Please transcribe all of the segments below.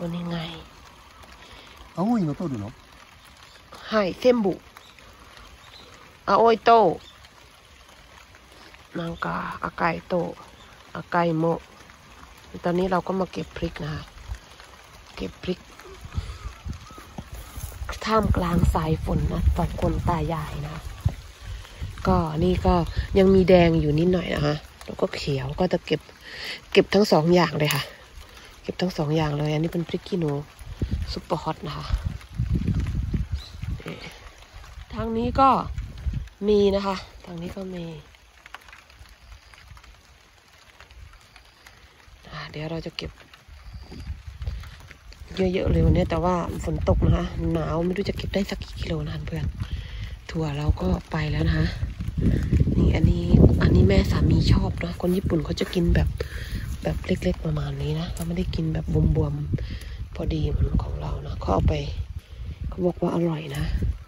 ตัวนี้ไง青いの取るの？ はい全部青いとなんか赤いと赤いもตอนนี้เราก็มาเก็บพริกนะคะเก็บพริกท่ามกลางสายฝนนะสองคนตายายนะก็นี่ก็ยังมีแดงอยู่นิดหน่อยนะคะแล้วก็เขียวก็จะเก็บทั้งสองอย่างเลยค่ะเก็บทั้งสองอย่างเลยอันนี้เป็นพริกขี้หนูซุปเปอร์ฮอตนะคะทางนี้ก็มีนะคะทางนี้ก็มีเดี๋ยวเราจะเก็บเยอะๆเลยวันนี้แต่ว่าฝนตกนะคะหนาวไม่รู้จะเก็บได้สักกี่กิโลนะเพื่อนถั่วเราก็ไปแล้วนะคะนี่อันนี้แม่สามีชอบนะคนญี่ปุ่นเขาจะกินแบบเล็กๆประมาณนี้นะเขาไม่ได้กินแบบบวมๆพอดีเหมือนของเรานะเขาเอาไปเขาบอกว่าอร่อยนะ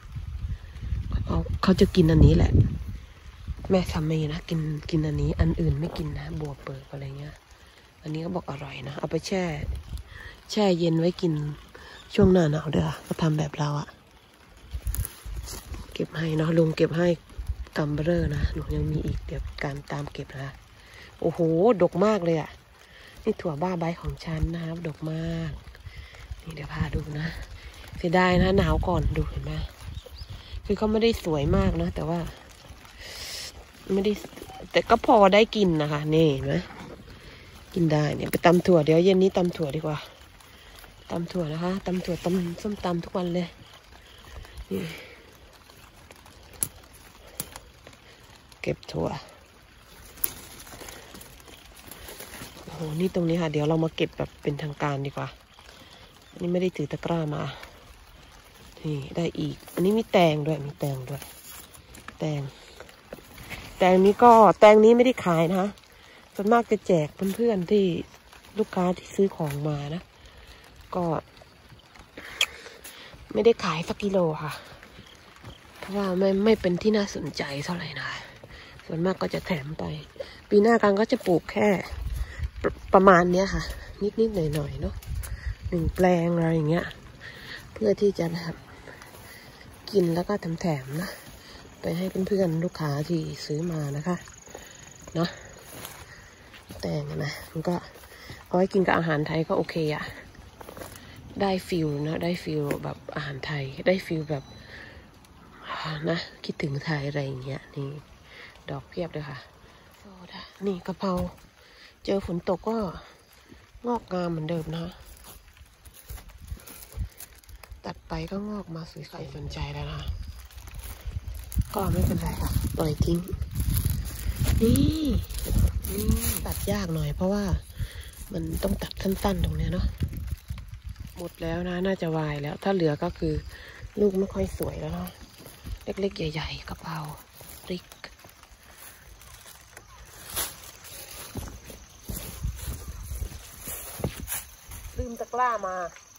เขาจะกินอันนี้แหละแม่สามีนะกินอันนี้อันอื่นไม่กินนะบัวเปิดอะไรเงี้ยอันนี้ก็บอกอร่อยนะเอาไปแช่เย็นไว้กินช่วงหน้าหนาวเด้อก็ทำแบบเราอะเก็บให้เนาะลุงเก็บให้กำเบ้อนะหนูยังมีอีกเดี๋ยวการตามเก็บนะโอ้โหดกมากเลยอะนี่ถั่วบ้าใบของฉันนะครับดกมากนี่เดี๋ยวพาดูนะเสียดายนะหนาวก่อนดูเห็นไหมคือเขาไม่ได้สวยมากนะแต่ว่าไม่ได้แต่ก็พอได้กินนะคะนี่เห็นไหมกินได้เนี่ยไปตำถั่วเดี๋ยวเย็นนี้ตำถั่วดีกว่าตำถั่วนะคะตำถั่วตำส้มตำทุกวันเลยนี่เก็บถั่วโอ้โหนี่ตรงนี้ค่ะเดี๋ยวเรามาเก็บแบบเป็นทางการดีกว่าอันนี้ไม่ได้ถือตะกร้ามานี่ได้อีกอันนี้มีแตงด้วยแตงนี้ไม่ได้ขายนะคะส่วนมากจะแจกเพื่อนๆที่ลูกค้าที่ซื้อของมานะก็ไม่ได้ขายสักกิโลค่ะเพราะว่าไม่เป็นที่น่าสนใจเท่าไหร่นะส่วนมากก็จะแถมไปปีหน้ากันก็จะปลูกแค่ประมาณเนี้ยค่ะนิดๆหน่อยๆเนาะ1 แปลงอะไรอย่างเงี้ยเพื่อที่จะแบบกินแล้วก็แถมนะไปให้เพื่อนๆลูกค้าที่ซื้อมานะคะเนาะแต่นะมันก็เอาไว้กินกับอาหารไทยก็โอเคอะได้ฟิลนะได้ฟิลแบบอาหารไทยได้ฟิลแบบนะคิดถึงไทยอะไรอย่างเงี้ยนี่ดอกเพียบเลยค่ะโซดานี่กะเพราเจอฝนตกก็งอกงามเหมือนเดิมนะตัดไปก็งอกมาสวยใครสนใจแล้วนะก็ไม่เป็นไรค่ะปล่อยทิ้งนี่ตัดยากหน่อยเพราะว่ามันต้องตัดสั้นๆตรงเนี้ยเนาะหมดแล้วนะน่าจะวายแล้วถ้าเหลือก็คือลูกไม่ค่อยสวยแล้วเนาะเล็กๆใหญ่ๆกะเพราพริกลืมตะกร้ามา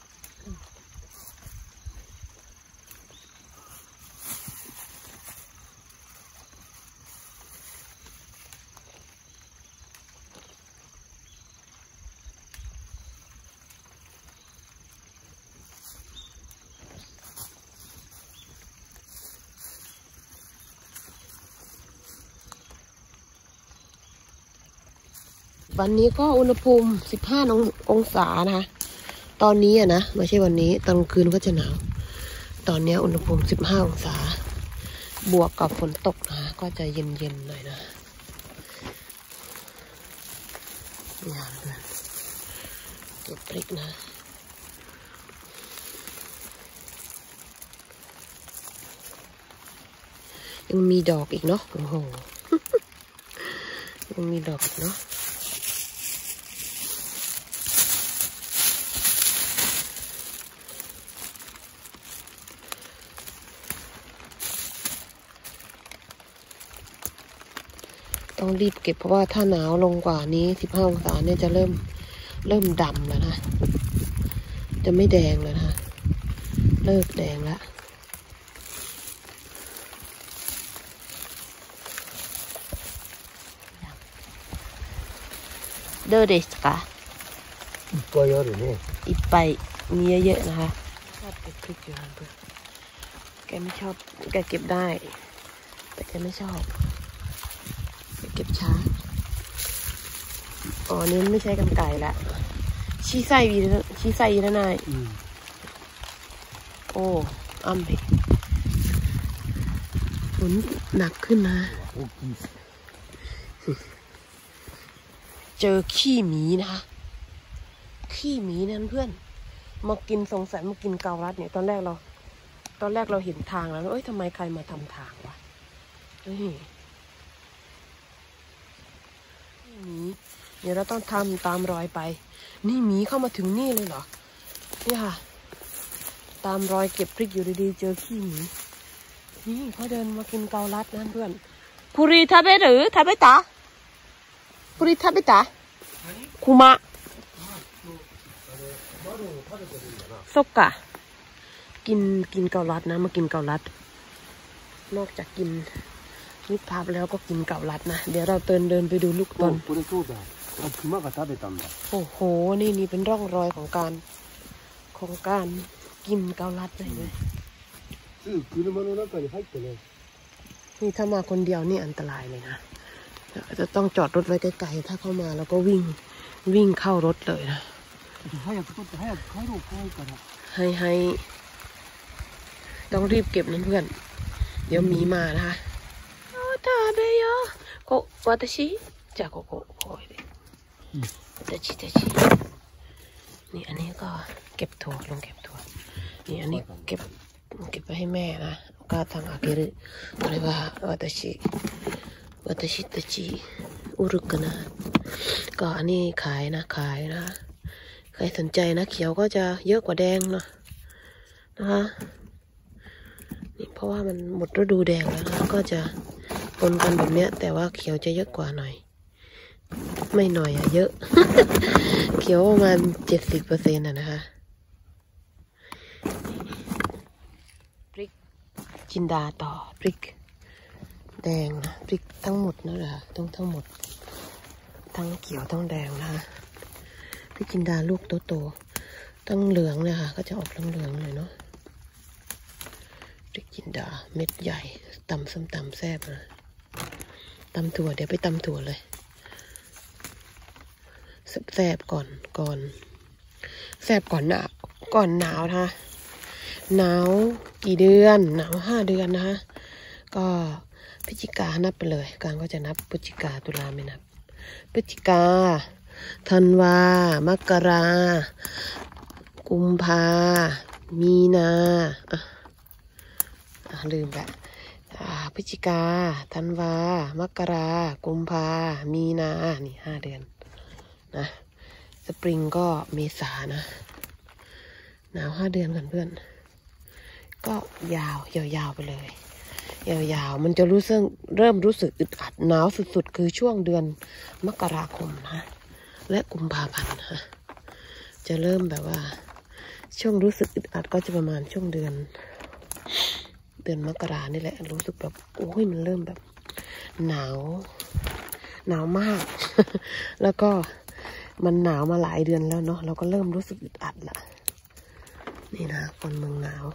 วันนี้ก็อุณหภูมิ15 องศานะคะตอนนี้อะนะไม่ใช่วันนี้ตอนกลางคืนก็จะหนาวตอนนี้อุณหภูมิ15 องศาบวกกับฝนตกนะก็จะเย็นๆหน่อยนะอย่างนั้นเก็บพริกนะยังมีดอกอีกเนาะโอ้โหยังมีดอกอีกเนาะต้องรีบเก็บเพราะว่าถ้าหนาวลงกว่านี้15 องศาเนี่ยจะเริ่มดำแล้วนะจะไม่แดงแล้วนะเลิกแดงแล้วどうですかก็เยอะเลยเนี่ยอีไปมีเยอะๆนะคะชอบเก็บพริกอยู่นะเพื่อนแกไม่ชอบแกเก็บได้แต่แกไม่ชอบเก็บช้าอ๋อนี่ไม่ใช่กรรไกรละชี้ไส้วีชี้ไส้ยีนะนายโอ้อ้ำเลยฝนหนักขึ้นนะเจอขี้หมีนะคะขี้หมีนั่นเพื่อนมากินสงสัยมากินเกาลัดเนี่ยตอนแรกเราเห็นทางแล้วเอ้ยทำไมใครมาทำทางวะนี่หมีเดี๋ยวเราต้องทำตามรอยไปนี่หมีเข้ามาถึงนี่เลยเหรอนี่ค่ะตามรอยเก็บพริกอยู่ดีๆเจอขี้หมีนี่เขาเดินมากินเกาลัดนั่นเพื่อนปุริทาเบหรือทาเบตาปุริทาเบตาคุมะซกกะกินเกาลัดนะมากินเกาลัดนอกจากกินนิพาไปแล้วก็กินเกาลัดนะเดี๋ยวเราเดินไปดูลูกตอนโอ้โหนี่เป็นร่องรอยของการกินเกาลัดเลยนะนี่ถ้ามาคนเดียวนี่อันตรายเลยนะจะต้องจอดรถไว้ไกลๆถ้าเข้ามาแล้วก็วิ่งเข้ารถเลยนะให้ต้องรีบเก็บนั่นเพื่อนเดี๋ยวหมีมานะคะตาเบยโกวาตาชิจากโกโอ้ยตาชินี่อันนี้ก็เก็บถั่วลงเก็บถั่วนี่อันนี้เก็บไปให้แม่นะก็ทางอาเกรุอะไรว่าวาตาชิตาชิอุรุกนะก็อันนี้ขายนะใครสนใจนะเขียวก็จะเยอะกว่าแดงเนาะนะคะนี่เพราะว่ามันหมดฤดูแดงแล้วนะก็จะปนกันแบบเนี้ยแต่ว่าเขียวจะเยอะกว่าหน่อยไม่หน่อยอะเยอะ เขียวประมาณ70%นะคะพริกจินดาต่อพริกแดงนะพริกทั้งหมดนั่นแหละทั้งหมดทั้งเขียวทั้งแดงนะคะพริกจินดาลูกโตๆทั้งเหลืองเลยค่ะก็จะออกเหลืองเลยเนาะพริกจินดาเม็ดใหญ่ตำส้มตำแซ่บนะตำถั่วเดี๋ยวไปตำถั่วเลยแซ่บก่อนแซ่บก่อนหนาวนะคะหนาวกี่เดือนหนาว5 เดือนนะคะก็พฤศจิกานับไปเลยการก็จะนับพฤศจิกาตุลาไม่นับพฤศจิกาธันวามกรากุมภามีนาลืมไปพฤศจิกาธันวามกรากุมภามีนานี่5 เดือนนะสปริงก็เมษานะหนาว5 เดือนกันเพื่อนก็ยาวไปเลยยาวมันจะเริ่มรู้สึกอึดอัดหนาวสุดๆคือช่วงเดือนมกราคมนะและกุมภาพันธ์นะจะเริ่มแบบว่าช่วงรู้สึกอึดอัดก็จะประมาณช่วงเดือนมกรานี่แหละรู้สึกแบบโอ้ยมันเริ่มแบบหนาวมาก แล้วก็มันหนาวมาหลายเดือนแล้วเนาะเราก็เริ่มรู้สึกอึดอัดละนี่นะคนเมืองหนาว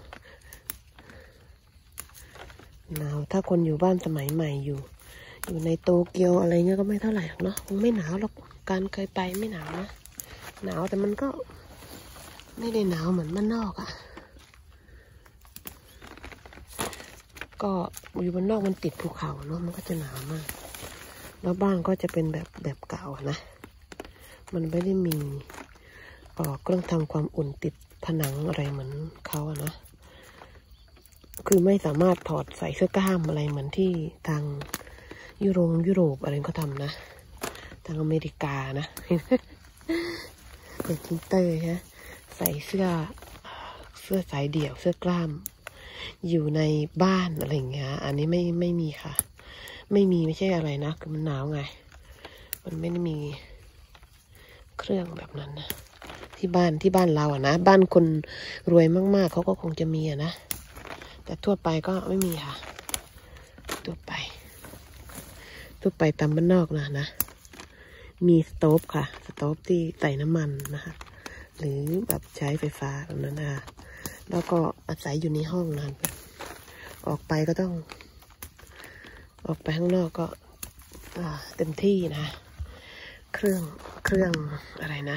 ถ้าคนอยู่บ้านสมัยใหม่อยู่ในโตเกียวอะไรเงี้ยก็ไม่เท่าไหร่หรอกเนาะคงไม่หนาวหรอกการเคยไปไม่หนาวนะหนาวแต่มันก็ไม่ได้หนาวเหมือนบ้านนอกอะก็อยู่บ้านนอกมันติดภูเขาเนาะมันก็จะหนาวมากแล้วบ้านก็จะเป็นแบบเก่านะมันไม่ได้มีเครื่องทำความอุ่นติดผนังอะไรเหมือนเขาอะนะคือไม่สามารถถอดใส่เสื้อกล้ามอะไรเหมือนที่ทางยุโรปอะไรเขาทำนะทางอเมริกานะ เป็นทินเตอร์ฮะใส่เสื้อสายเดี่ยวเสื้อกล้ามอยู่ในบ้านอะไรอย่างเงี้ยอันนี้ไม่มีค่ะไม่ใช่อะไรนะคือมันหนาวไงมันไม่ได้มีเครื่องแบบนั้นนะที่บ้านเราอะนะบ้านคนรวยมากๆเขาก็คงจะมีอะนะแต่ทั่วไปก็ไม่มีค่ะทั่วไปตามบ้านนอกนะมีสโต๊ฟค่ะสโต๊ฟที่ใส่น้ำมันนะคะหรือแบบใช้ไฟฟ้าแบบนั้นนะคะแล้วก็อาศัยอยู่ในห้องนั้นออกไปก็ต้องออกไปข้างนอกก็เต็มที่นะเครื่องอะไรนะ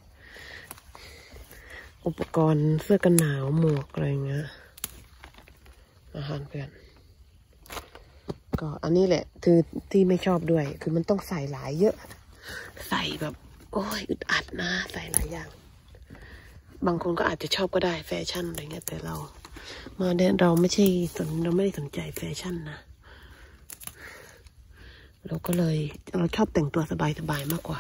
อุปกรณ์เสื้อกันหนาวหมวกอะไรเงี้ยอาหารเพื่อนก็อันนี้แหละคือที่ไม่ชอบด้วยคือมันต้องใส่หลายเยอะใส่แบบโอ้ยอึดอัดนะใส่หลายอย่างบางคนก็อาจจะชอบก็ได้แฟชั่นอะไรเงี้ยแต่เรามาเดินเราไม่ได้สนใจแฟชั่นนะเราก็เลยเราชอบแต่งตัวสบายๆมากกว่า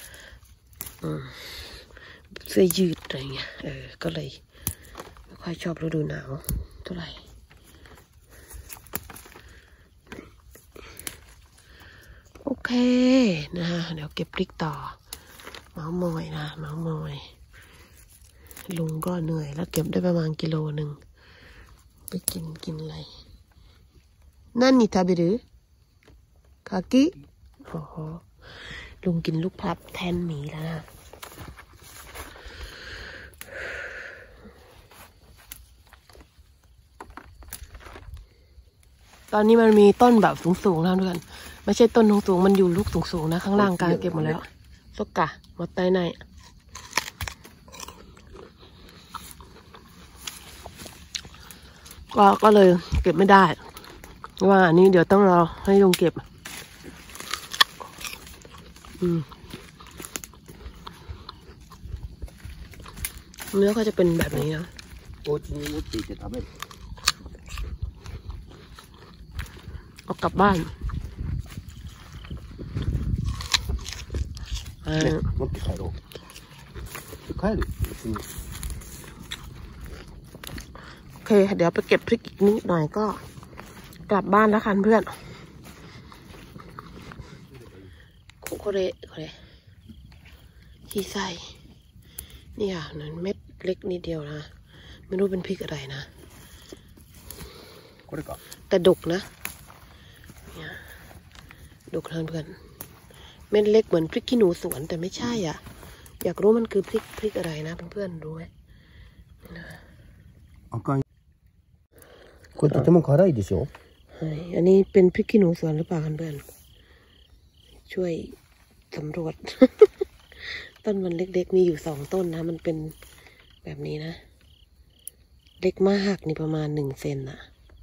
เสื้อยืดอะไรเงี้ยก็เลยไม่ค่อยชอบฤดูหนาวเท่าไหร่โอเคนะฮะเดี๋ยวเก็บพริกต่อเมาส์มอยนะเมาส์มอยลุงก็เหนื่อยแล้วเก็บได้ประมาณกิโลหนึ่งไปกินอะไรนั่นนี่ทาบิรุคากิโอ้โหลุงกินลูกพลับแทนหมีแล้วนะตอนนี้มันมีต้นแบบสูงๆแล้วเพื่อนไม่ใช่ต้นสูงๆมันอยู่ลูกสูงๆนะข้างล่างการเก็บหมดแล้วสกกะหมดใต้ในก็เลยเก็บไม่ได้ว่าอันนี้เดี๋ยวต้องรอให้ลุงเก็บเนื้อก็จะเป็นแบบนี้นะเอากลับบ้าน持って帰ろう。帰る？ โอเคเดี๋ยวไปเก็บพริกอีกนิดหน่อยก็กลับบ้านแล้วค่ะเพื่อนโคเรขี้ไส้นี่ค่ะนั่นเม็ดเล็กนิดเดียวนะไม่รู้เป็นพริกอะไรนะแต่ดกนะเนี่ยดกนะเพื่อนเม็ดเล็กเหมือนพริกขี้หนูสวนแต่ไม่ใช่อ่ะอยากรู้มันคือพริกอะไรนะเพื่อนๆรู้ไหมこれとても辛いでしょอันนี้เป็นพริกขี้หนูสวนหรือเปล่าเพื่อนช่วยสำรวจ ต้นมันเล็กๆมีอยู่2 ต้นนะมันเป็นแบบนี้นะเล็กมากนี่ประมาณ1 เซนน่ะ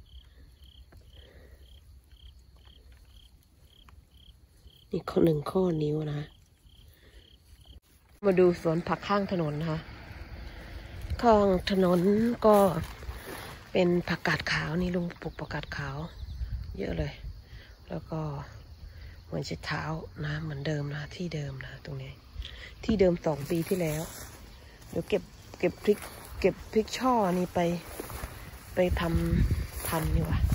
นี่1 ข้อนิ้วนะมาดูสวนผักข้างถนนนะคะข้างถนนก็เป็นผักกาดขาวนี่ลุงปลูกผักกาดขาวเยอะเลยแล้วก็เหมือนจะเท้านะเหมือนเดิมนะที่เดิมนะตรงนี้ที่เดิม2 ปีที่แล้วเดี๋ยวเก็บพริกช่อนี่ไปทำพันธุ์ดีกว่า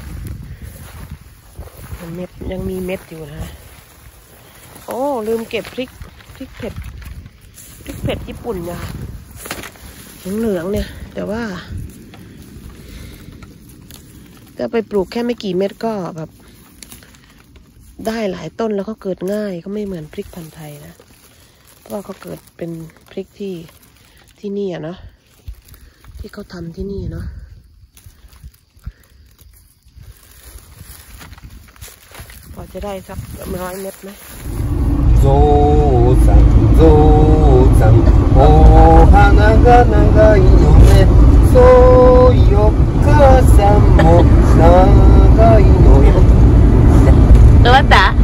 เม็ดยังมีเม็ดอยู่นะโอ้ลืมเก็บพริกเผ็ดญี่ปุ่นเนี่ยเหลืองเนี่ยแต่ว่าก็ไปปลูกแค่ไม่กี่เม็ดก็แบบได้หลายต้นแล้วก็เกิดง่ายก็ไม่เหมือนพริกพันธุ์ไทยนะเพราะเขาเกิดเป็นพริกที่นี่อะเนาะที่เขาทำที่นี่เนาะพอจะได้สัก100 เม็ดไหมゾウさんお花が長いのねそうよ母さんも長いのよ終わった